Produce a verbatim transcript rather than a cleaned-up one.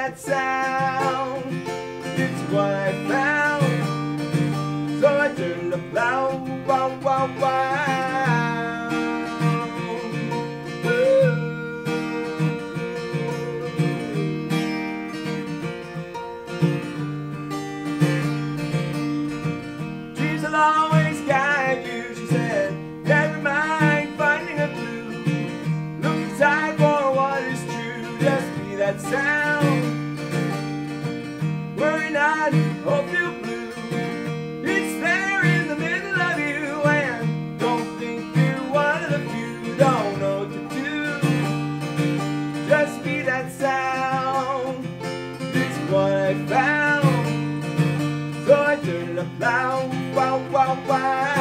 that sound. It's what I found. So I turned up loud, wow, wow, wow. Dreams will always guide you, she said. Never mind finding a clue. Look inside for what is true. Just be that sound. Worry not, or feel blue. It's there in the middle of you, and don't think you're one of the few. Don't know what to do. Just be that sound. It's what I found. So I turned it up loud, wow, wow, wow.